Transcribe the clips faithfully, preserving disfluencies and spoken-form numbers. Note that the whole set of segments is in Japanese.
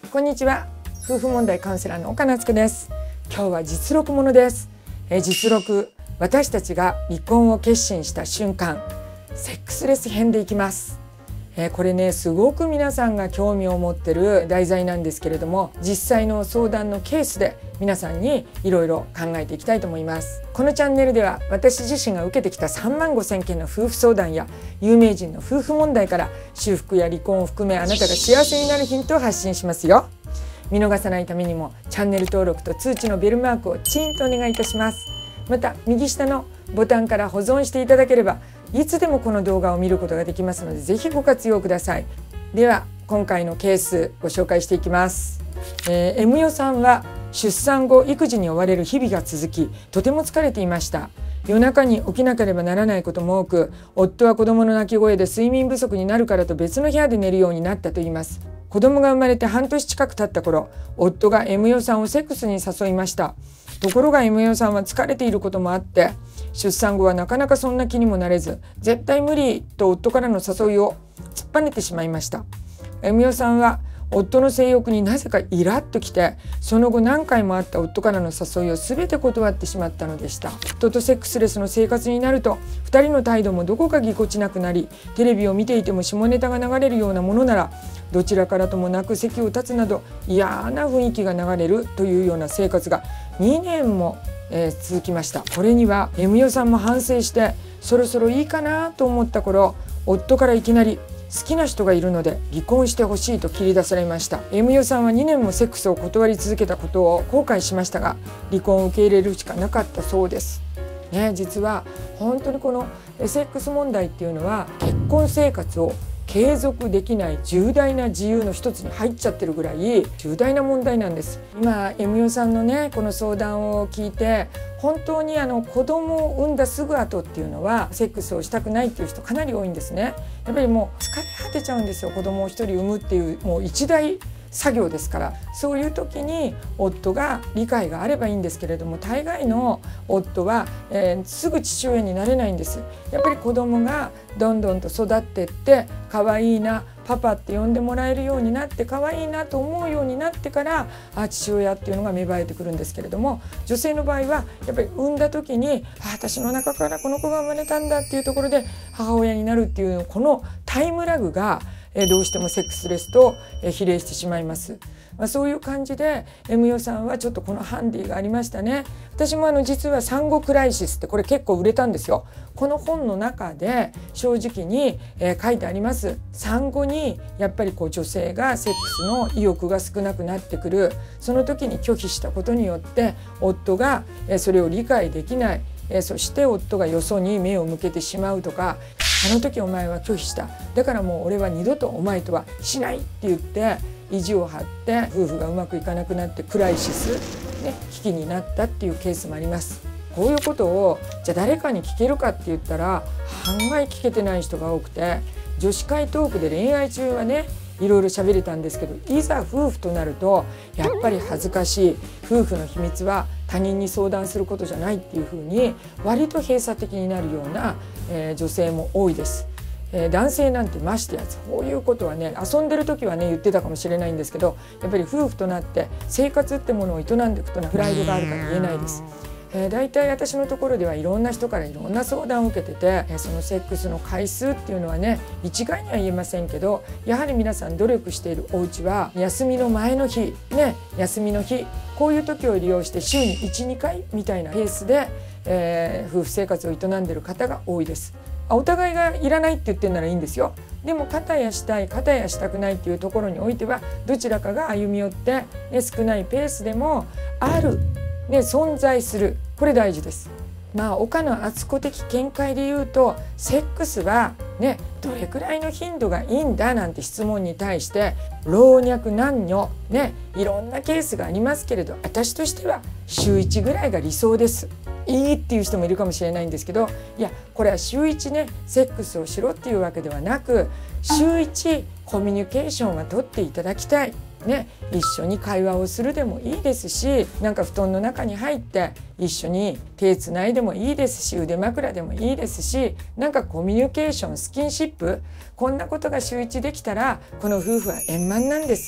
こんにちは。夫婦問題カウンセラーの岡夏子です。今日は実録ものです。え実録、私たちが離婚を決心した瞬間、セックスレス編でいきます。えこれね、すごく皆さんが興味を持ってる題材なんですけれども、実際の相談のケースで皆さんにいろいろ考えていきたいと思います。このチャンネルでは私自身が受けてきたさんまんごせんけんの夫婦相談や有名人の夫婦問題から修復や離婚を含め、あなたが幸せになるヒントを発信しますよ。見逃さないためにもチャンネル登録と通知のベルマークをチーンとお願いいたします。また右下のボタンから保存していただければいつでもこの動画を見ることができますので、ぜひご活用ください。では今回のケースご紹介していきます。えー、M 代さんは出産後育児に追われる日々が続き、とても疲れていました。夜中に起きなければならないことも多く、夫は子供の泣き声で睡眠不足になるからと別の部屋で寝るようになったといいます。子供が生まれて半年近く経った頃、夫が M 代さんをセックスに誘いました。ところが M 代さんは疲れていることもあって、出産後はなかなかそんな気にもなれず、絶対無理と夫からの誘いを突っぱねてしまいました。 M 代さんは夫の性欲になぜかイラッときて、その後何回もあった夫からの誘いを全て断ってしまったのでした。夫とセックスレスの生活になるとふたりの態度もどこかぎこちなくなり、テレビを見ていても下ネタが流れるようなものならどちらからともなく席を立つなど嫌な雰囲気が流れるというような生活がにねんも、えー、続きました。これには M 代さんも反省して、そろそろいいかなと思った頃、夫からいきなり好きな人がいるので離婚してほしいと切り出されました。 M 代さんはにねんもセックスを断り続けたことを後悔しましたが、離婚を受け入れるしかなかったそうです。ね、実は本当にこのセックス問題っていうのは結婚生活を継続できない重大な自由の一つに入っちゃってるぐらい重大な問題なんです。今 M 代さんのねこの相談を聞いて、本当にあの子供を産んだすぐ後っていうのはセックスをしたくないっていう人かなり多いんですね。やっぱりもう疲れ果てちゃうんですよ。子供を一人産むっていうもう一大作業ですから、そういう時に夫が理解があればいいんですけれども、大概の夫は、えー、すぐ父親になれないんです。やっぱり子供がどんどんと育ってって可愛いなパパって呼んでもらえるようになって、可愛いなと思うようになってからあ父親っていうのが芽生えてくるんですけれども、女性の場合はやっぱり産んだ時にあ私の中からこの子が生まれたんだっていうところで母親になるっていうこのタイムラグがどうしてもセックスレスと比例してしまいます。まあ、そういう感じで M 代さんはちょっとこのハンディがありましたね。私もあの実は産後クライシスってこれ結構売れたんですよ。この本の中で正直に、えー、書いてあります。産後にやっぱりこう女性がセックスの意欲が少なくなってくる。その時に拒否したことによって夫が、えー、それを理解できない、えー、そして夫がよそに目を向けてしまうとか、あの時お前は拒否した、だからもう俺は二度とお前とはしないって言って意地を張って夫婦がうまくいかなくなってクライシス、ね、危機になったっていうケースもあります。こういうことをじゃあ誰かに聞けるかって言ったら案外聞けてない人が多くて、女子会トークで恋愛中はねいろいろ喋れたんですけど、いざ夫婦となるとやっぱり恥ずかしい、夫婦の秘密は他人に相談することじゃないっていうふうに割と閉鎖的になるような、えー、女性も多いです。えー、男性なんてましてやそういうことはね遊んでる時はね言ってたかもしれないんですけど、やっぱり夫婦となって生活ってものを営んでいくとプライドがあるから言えないです。えー、だいたい私のところではいろんな人からいろんな相談を受けてて、えー、そのセックスの回数っていうのはね一概には言えませんけど、やはり皆さん努力しているお家は休みの前の日ね休みの日こういう時を利用して週にいち、にかいみたいなペースで、えー、夫婦生活を営んでいる方が多いです。お互いがいらないって言ってるならいいんですよ。でも片やしたい片やしたくないっていうところにおいてはどちらかが歩み寄って、ね、少ないペースでもある、ね、存在する、これ大事です。まあ岡野敦子的見解で言うと、セックスはねどれくらいの頻度がいいんだなんて質問に対して老若男女ねいろんなケースがありますけれど、私としては週いちぐらいが理想です。いいっていう人もいるかもしれないんですけど、いやこれは週いちねセックスをしろっていうわけではなく、週いちコミュニケーションは取っていただきたい。ね、一緒に会話をするでもいいですし、なんか布団の中に入って一緒に手つないでもいいですし、腕枕でもいいですし、なんかコミュニケーションスキンシップ、こんなことが週一できたらこの夫婦は円満なんです。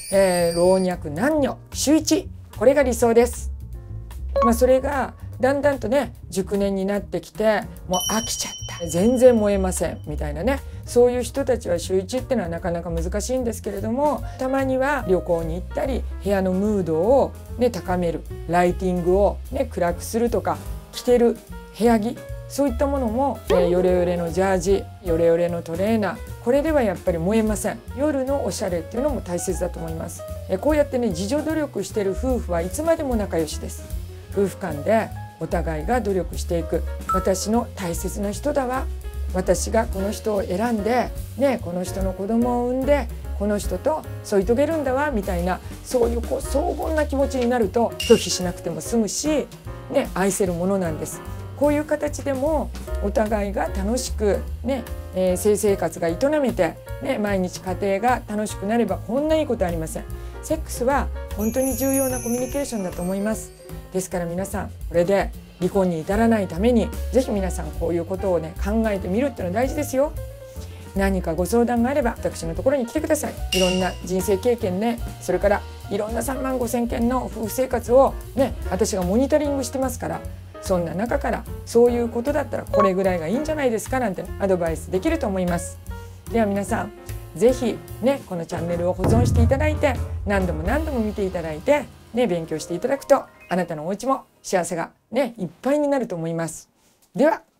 えー、老若男女週いち、これが理想です。まあ、それがだんだんとね熟年になってきて、もう飽きちゃった全然燃えませんみたいなね、そういう人たちは週いちっていうのはなかなか難しいんですけれども、たまには旅行に行ったり部屋のムードを、ね、高める、ライティングを、ね、暗くするとか、着てる部屋着、そういったものも、えー、ヨレヨレのジャージ、ヨレヨレのトレーナー、これではやっぱり燃えません。夜のおしゃれっていうのも大切だと思います。えー、こうやってね自助努力している夫婦はいつまでも仲良しです。夫婦間でお互いが努力していく、私の大切な人だわ、私がこの人を選んで、ね、この人の子供を産んでこの人と添い遂げるんだわみたいな、そういうこう荘厳な気持ちになると拒否しなくても済むし、ね、愛せるものなんです。こういう形でもお互いが楽しく、ねえー、性生活が営めて、ね、毎日家庭が楽しくなればこんないいことありません。セックスは本当に重要なコミュニケーションだと思います。ですから皆さん、これで離婚に至らないためにぜひ皆さんこういうことをね考えてみるっていうのは大事ですよ。何かご相談があれば私のところに来てください。いろんな人生経験ね、それからいろんなさんまんごせんけんの夫婦生活をね私がモニタリングしてますから、そんな中からそういうことだったらこれぐらいがいいんじゃないですかなんてアドバイスできると思います。では皆さんぜひねこのチャンネルを保存していただいて、何度も何度も見ていただいて、ね、勉強していただくとあなたのお家も幸せがねいっぱいになると思います。では